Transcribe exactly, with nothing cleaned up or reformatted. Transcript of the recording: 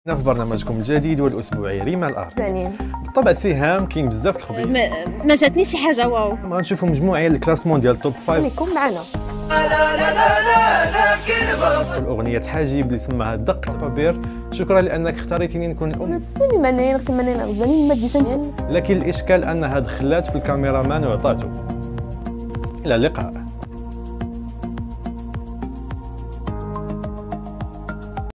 في برنامجكم الجديد والاسبوعي ريما الارض. زين بالطبع سهام كاين بزاف الخبير. ما, ما جاتنيش شي حاجه واو. غنشوفوا مجموعه ديال الكلاسمون ديال توب خمسة. خليكم معنا. لا لا لا لا لا الاغنيه حاجب اللي سماها دق خبير. شكرا لانك اختاريتيني نكون الام. تسلمي منين اختي منين غزالين ما ديسنت. لكن الاشكال انها دخلات في الكاميرا مان وعطاتو. الى اللقاء.